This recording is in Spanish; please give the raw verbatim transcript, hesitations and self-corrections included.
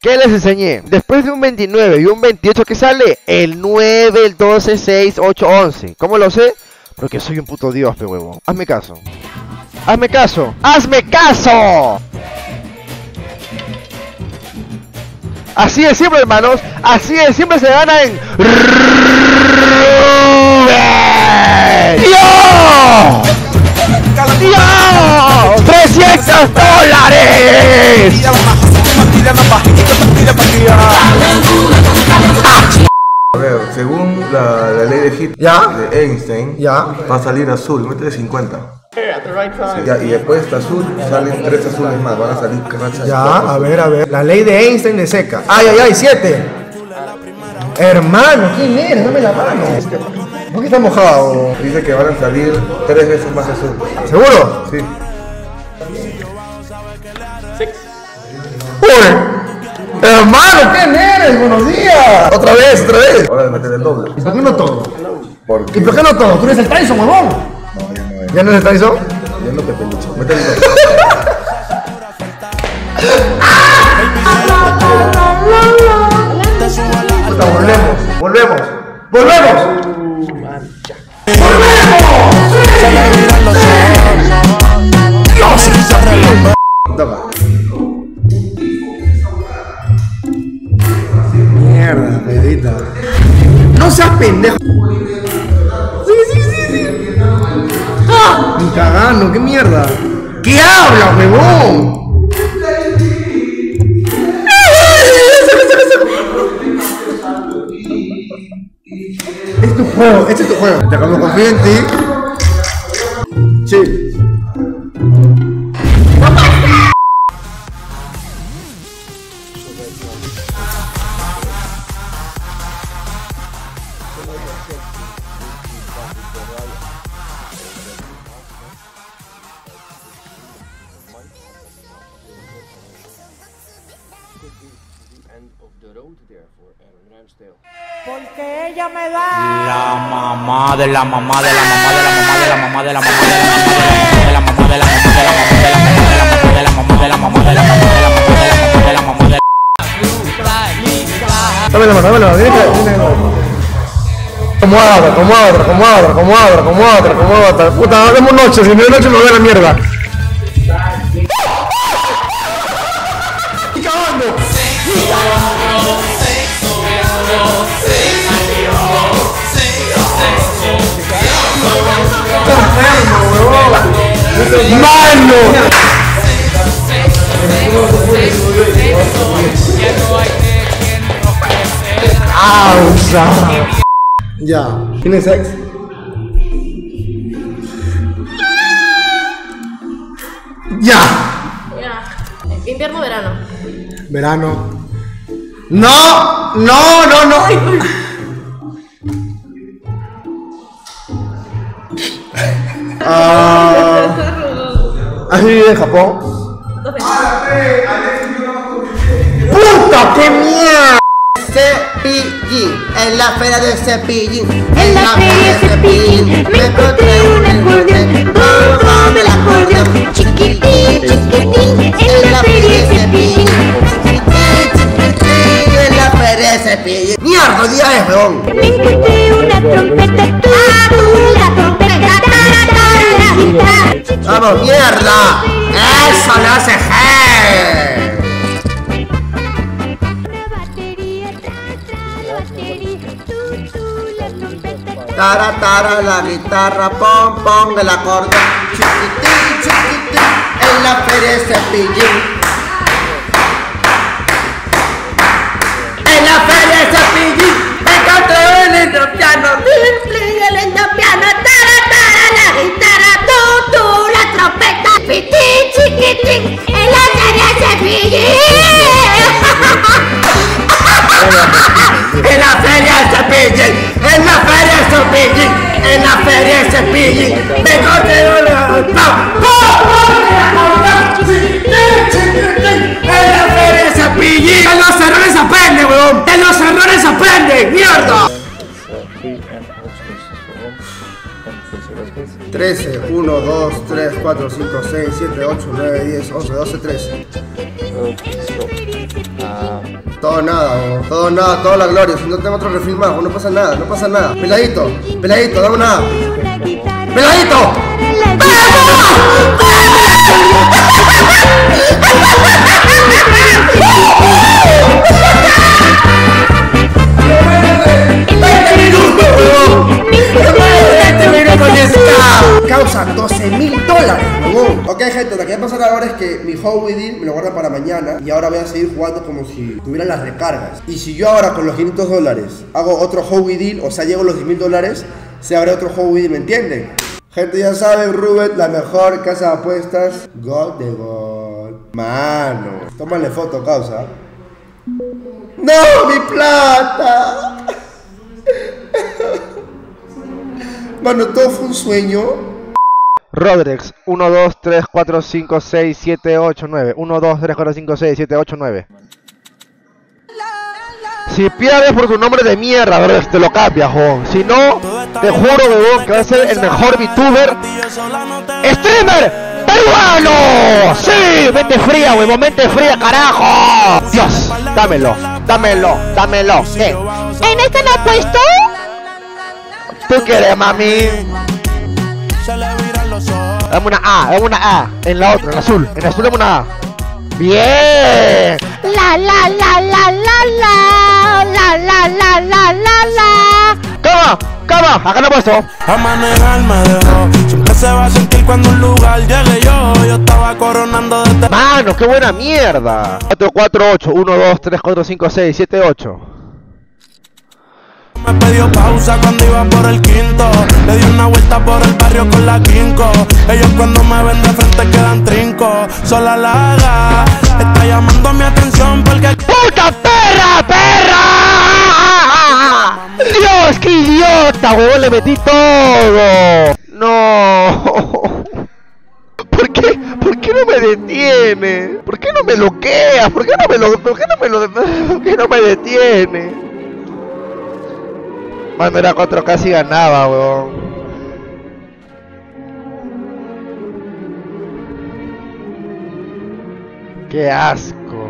¿Qué les enseñé? Después de un veintinueve y un veintiocho, ¿qué sale? El nueve, el doce, seis, ocho, once. ¿Cómo lo sé? Porque soy un puto dios, pe huevo. Hazme caso. Hazme caso. ¡Hazme caso! Así de siempre, hermanos. Así de siempre se gana en... ¡Dios! ¡Dios! ¡trescientos dólares! A ver, según la, la ley de Hit ¿Ya? de Einstein, ¿Ya? va a salir azul, métele cincuenta. Sí, ya, y después de este azul salen tres azules más, van a salir cachas. Ya, a ver, a ver. La ley de Einstein le seca. ¡Ay, ay, ay! ¡Siete! Hermano, ¿quién eres? Dame la mano. ¿Por qué está mojado? Dice que van a salir tres veces más azul. ¿Seguro? Sí. ¡Uy! Hermano, ¿quién eres? ¡Buenos días! ¡Otra vez, otra vez! Ahora de meter el doble. ¿Y por qué no todo? Porque... ¿Y por qué no todo? ¿Tú eres el Tyson, huevón? No, ya no es. ¿Ya no es el Tyson? Ya no te peluche. Métele el doble. Puta, volvemos, volvemos, volvemos. Toma. Mierda, Pedrita. No seas pendejo. Sí, sí, sí, sí. ¡Ah! Ni cagando, qué mierda. ¿Qué hablas, huevón? Este es tu juego, este es tu juego. Ya cuando confío en ti. Sí. Porque ella me da la mamá de la mamá de la mamá de la mamá de la mamá de la mamá de la mamá de la mamá de la mamá de la mamá de la mamá de la mamá de la mamá de la mamá de la mamá de la mamá de la mamá de la mamá de la mamá. Dame la mano, dame la mano, viene que viene. Como otra, como otra, como otra, como otra, como otra, como otra. Puta, no demos noche, si no hay noche me voy a la mierda. ¡Mano! ¡Pausa! Ya. ¿Tienes sex? Ya. Ya. Invierno, verano. Verano. No, no, no, no. Ah, ¿has vivido en Japón? ¡Puta, qué mierda! Cepillín, en la feria de Cepillín. En la feria de Cepillín me encontré un acordeón, todo del acordeón, chiquitín, chiquitín, en la feria de Cepillín. En la feria de Cepillín. ¡Mierda, hoy día es, weón! Me encontré una trompeta, tú, tú, la trompeta, ta, ta, la guitarra. ¡Vamos, mierda! ¡Eso no hace G! Tara, tara, la guitarra, pom, pom, el acordeón, chiquitín, chiquitín, en la feria de Cepillín. En la feria de Cepillín, me encontré un lindo piano, bling, bling, el lindo piano, tara, tara, la guitarra, tú, tú, la trompeta, chiquitín, chiquitín, en la feria de Cepillín. En la feria de Cepillín, en la feria de Cepillín, en la feria de Cepillín, me encontré una... En la feria de Cepillín. De los errores aprende, weón. De los errores aprende, mierda. trece, uno, dos, tres, cuatro, cinco, seis, siete, ocho, nueve, diez, once, doce, trece. Okay, so, uh, Todo nada, huevón. Todo nada, toda la gloria. Si no tengo otro refil más, no pasa nada, no pasa nada. Peladito, peladito, dame nada. ¡Peladito! Causa doce mil dólares, huevón. Ok, gente, lo que va a pasar ahora es que mi Howie Deal me lo guarda para mañana. Y ahora voy a seguir jugando como si tuviera las recargas. Y si yo ahora con los quinientos dólares hago otro Howie Deal, o sea, llego a los diez mil dólares, se abre otro Howie Deal, ¿me entienden? Gente, ya saben, Rubet, la mejor casa de apuestas. God de gol. Mano, tómale foto, causa. ¡No, mi plata! Mano, todo fue un sueño. Rodrex, uno, dos, tres, cuatro, cinco, seis, siete, ocho, nueve. uno, dos, tres, cuatro, cinco, seis, siete, ocho, nueve. Si pierdes por tu nombre de mierda, Rodrex, te lo cambias, joven. Si no, te juro, weón, que vas a ser el mejor VTuber. ¡Streamer peruano! ¡Sí! ¡Mente fría, huevón! ¡Mente fría, carajo! Dios, dámelo, dámelo, dámelo. ¿Qué? ¿En este no he puesto? ¿Tú quieres, mami? Dame una A, dame una A. En la otra, en la azul. En la azul dame una A. ¡Bien! La la la la la la la la la la la la. ¡Cama! ¡Cama! Acá no he puesto. A manejar me dejó. Siempre se va a sentir cuando un lugar llegue yo. Yo estaba coronando desde... ¡Mano, qué buena mierda! cuatro, cuatro, ocho. uno, dos, tres, cuatro, cinco, seis, siete, ocho. Me pidió pausa cuando iba por el quinto. Le di una vuelta por el barrio con la quinco. Ellos cuando me ven de frente quedan trinco. Sola la haga, está llamando mi atención porque... ¡Puta perra, perra! ¡Dios, qué idiota, huevón! Le metí todo. No. ¿Por qué? ¿Por qué no me detiene? ¿Por qué no me bloquea? ¿Por qué no me lo... ¿Por qué no me lo... ¿Por qué no me detiene? Mano, era cuatro K si ganaba, weón. Qué asco.